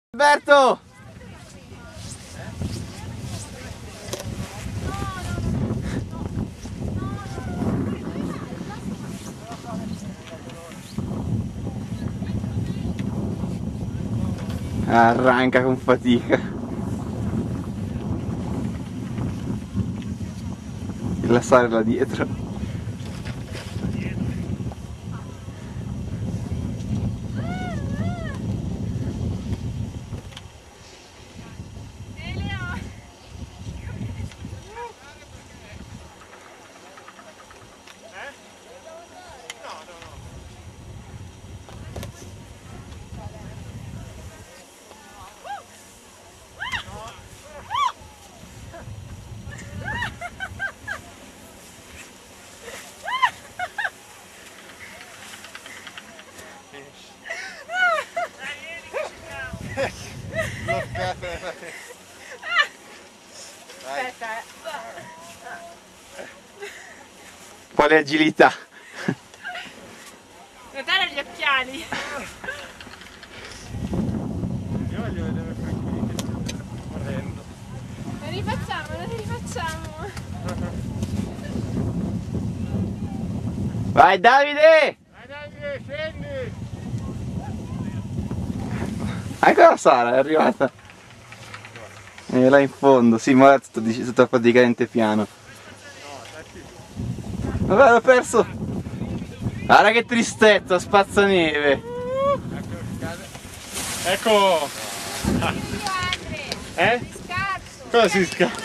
Alberto! Arranca con fatica. Lasciare là dietro. Aspetta, Quale agilità! notare gli occhiali. Io voglio vedere quelli che stanno correndo. Lo rifacciamo. Vai Davide! Dai Davide, scendi! Ancora Sara è arrivata. Là in fondo, sì, ma è tutto praticamente piano. Vabbè, l'ho perso! Guarda che tristezza, spazzaneve! Ecco! Eh? Scarso. Cosa si scappa?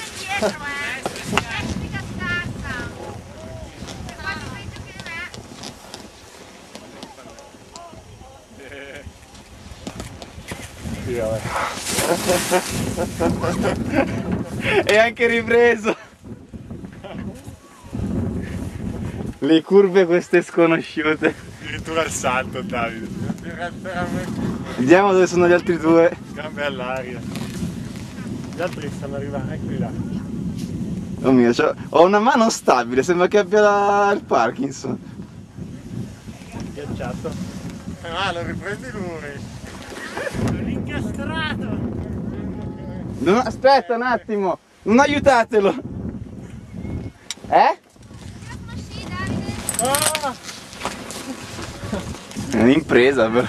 Sì, vabbè. E anche ripreso! Le curve queste sconosciute. Addirittura il salto, Davide. Vediamo dove sono gli altri due. Gambe all'aria. Gli altri stanno arrivando, eccoli là. Oh mio, ho una mano stabile, sembra che abbia il Parkinson. Ghiacciato. Lo riprendi lui. L'incastrato. Aspetta un attimo, non aiutatelo. Eh? Ah! È un'impresa però.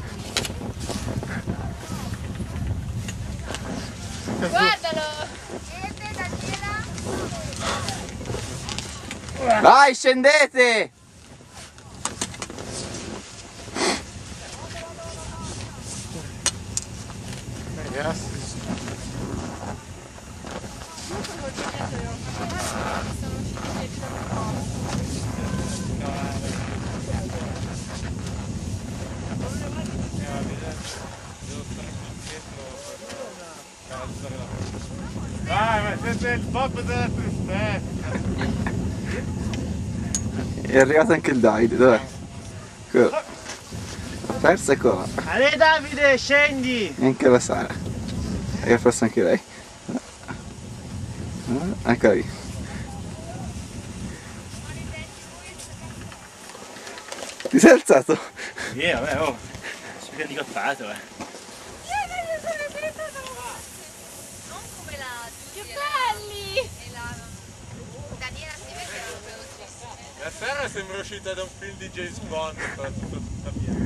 Guardalo. Vai, scendete! Ragazzi. Dai, ma siete il pop della tristezza! È arrivato anche il Davide, dov'è? Persa e qua. Ale Davide, scendi! E anche la Sara. E forse anche lei. Eccola lì. Ti sei alzato? Sì, vabbè, oh! Spira di cottato, Non come l'altro. Che belli. E la Daniela si vede che è velocissima. La Sara sembra uscita da un film di James Bond, però tutta via.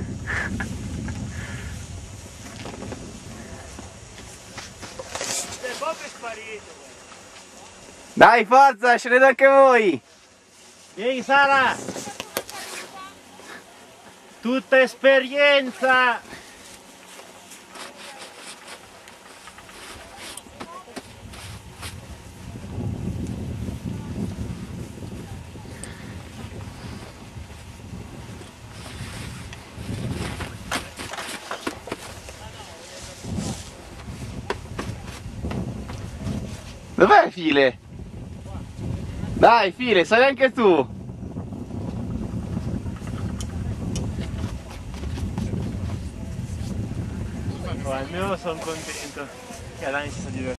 Bob è sparito! Dai, forza, scendete anche voi! Vieni Sara! Tutta esperienza! Dov'è File? Dai File, sali anche tu! Almeno sono contento che Alani si sta divertendo.